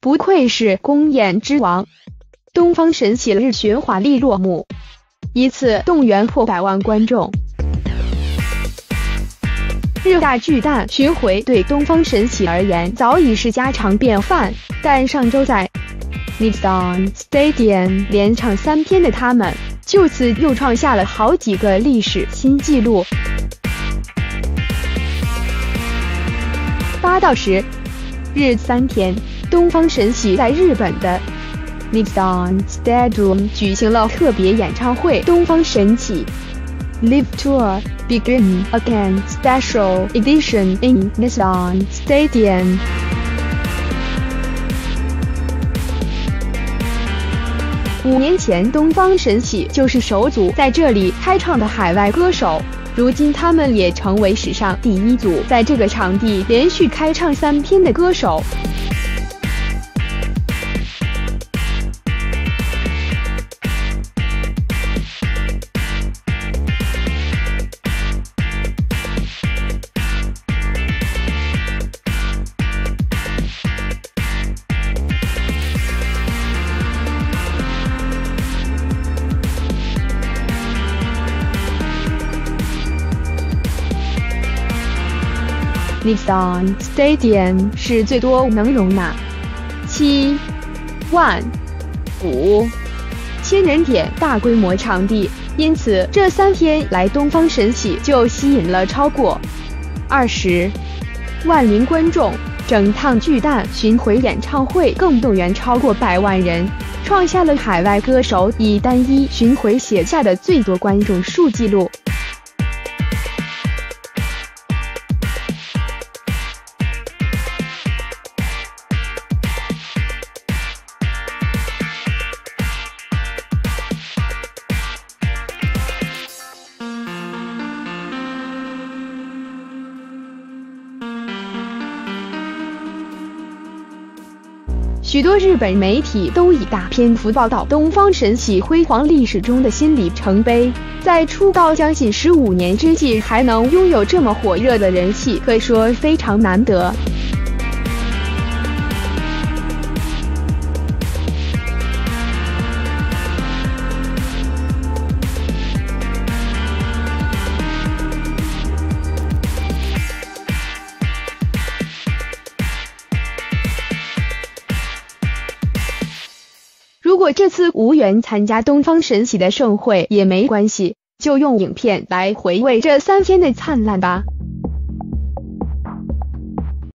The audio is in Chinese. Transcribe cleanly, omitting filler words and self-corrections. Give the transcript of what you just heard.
不愧是公演之王。东方神起日巡华丽落幕，一次动员破100万观众。日大巨蛋巡回对东方神起而言早已是家常便饭，但上周在 Nissan Stadium 连唱3天的他们，就此又创下了好几个历史新纪录。8到10日3天，东方神起在日本的 Nissan Stadium 举行了特别演唱会，东方神起 Live Tour Begin Again Special Edition in Nissan Stadium。5年前，东方神起就是首组在这里开唱的海外歌手，如今他们也成为史上第1组在这个场地连续开唱3天的歌手。Nissan Stadium 是最多能容纳75000人点大规模场地，因此这3天来东方神起就吸引了超过20万名观众。整趟巨蛋巡回演唱会更动员超过100万人，创下了海外歌手以单一巡回写下的最多观众数纪录。许多日本媒体都以大篇幅报道东方神起辉煌历史中的新里程碑，在出道将近15年之际还能拥有这么火热的人气，可说非常难得。如果这次无缘参加东方神起的盛会也没关系，就用影片来回味这3天的灿烂吧。